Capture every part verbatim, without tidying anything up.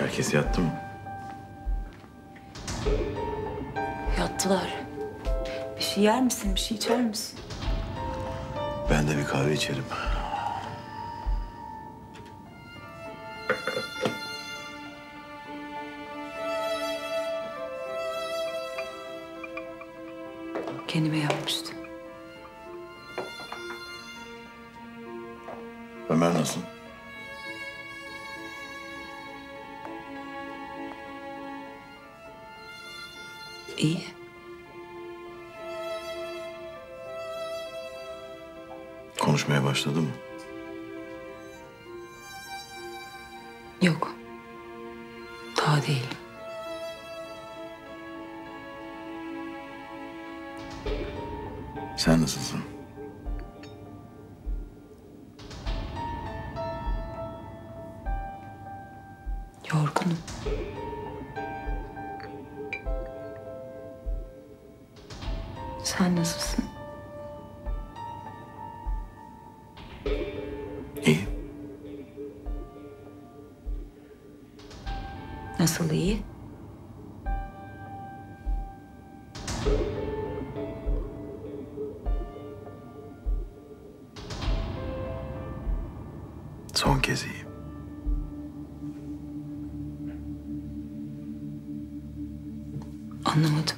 Herkes yattı mı? Yattılar. Bir şey yer misin? Bir şey içer misin? Ben de bir kahve içerim. Kendime yapmıştım. Ömer nasıl? İyi. Konuşmaya başladı mı? Yok. Daha değil. Sen nasılsın? Yorgunum. Sen nasılsın? İyi. Nasıl iyi? Son kez iyi. Anlamadım.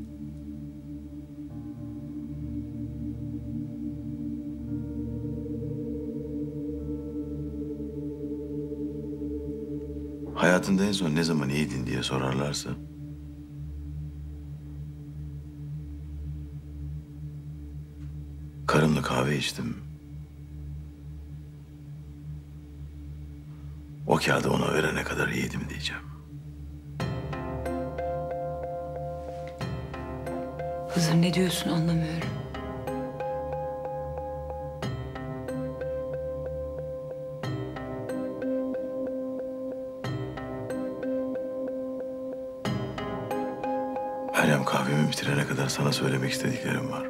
Hayatında en son ne zaman iyiydin diye sorarlarsa... karımla kahve içtim. O kağıdı ona verene kadar iyiydim diyeceğim. Hızır ne diyorsun anlamıyorum. Meryem, kahvemi bitirene kadar sana söylemek istediklerim var.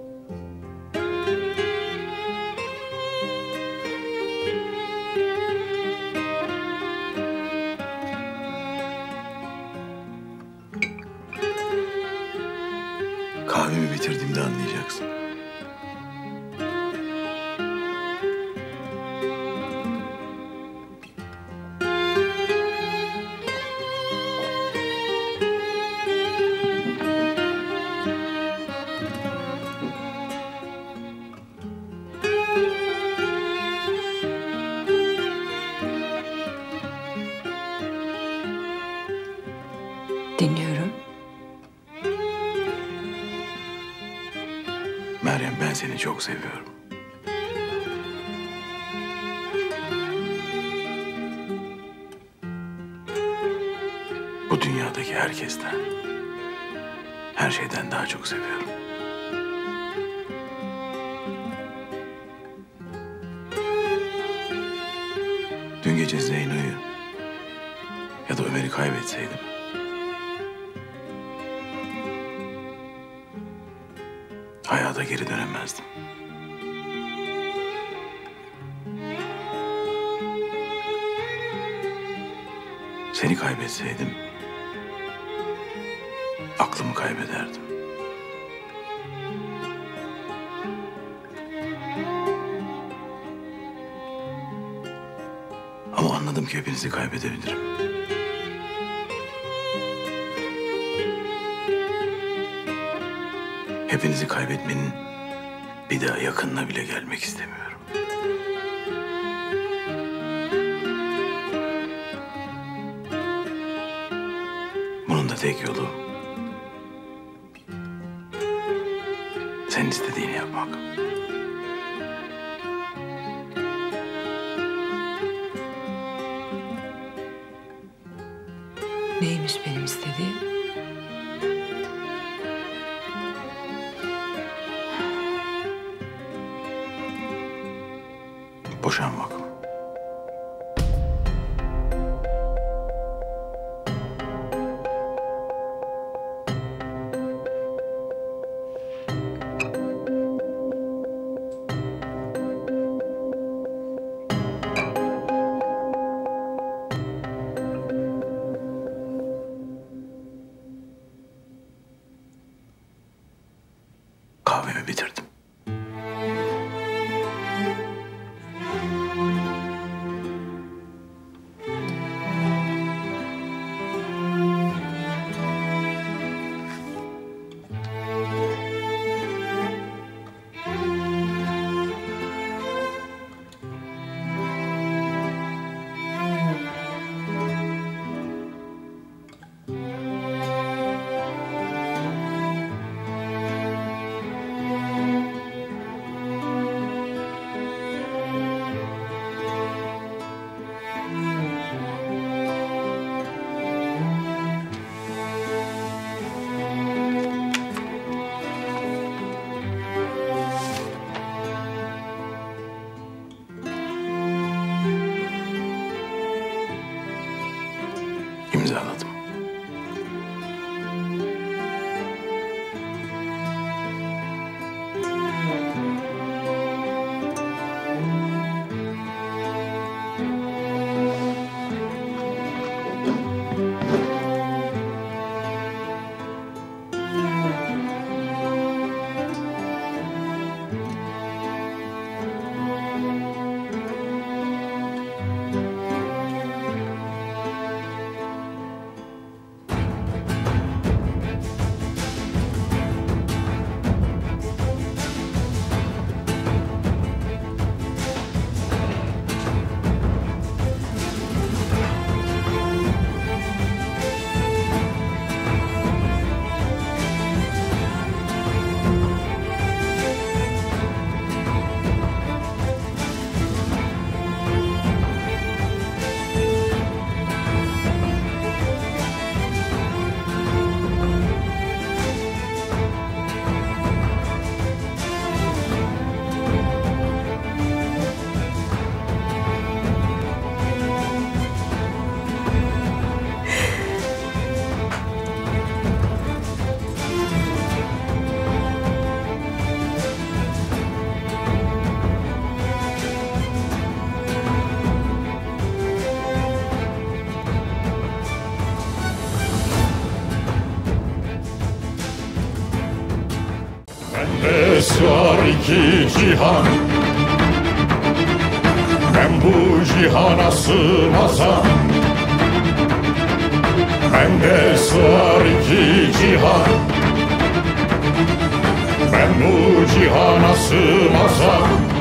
Kahvemi bitirdiğimde anlayacaksın. Dinliyorum. Meryem, ben seni çok seviyorum. Bu dünyadaki herkesten, her şeyden daha çok seviyorum. Dün gece Zeyno'yu ya da Ömer'i kaybetseydim, hayata geri dönemezdim. Seni kaybetseydim, aklımı kaybederdim. Ama anladım ki hepinizi kaybedebilirim. Hepinizi kaybetmenin bir daha yakınına bile gelmek istemiyorum. Bunun da tek yolu senin istediğini yapmak. Neymiş benim istediğim? Boşanmak. İmzaladım. Bende sığar iki cihan, ben bu cihana sığmazam. Bende sığar iki cihan, ben bu cihana sığmazam.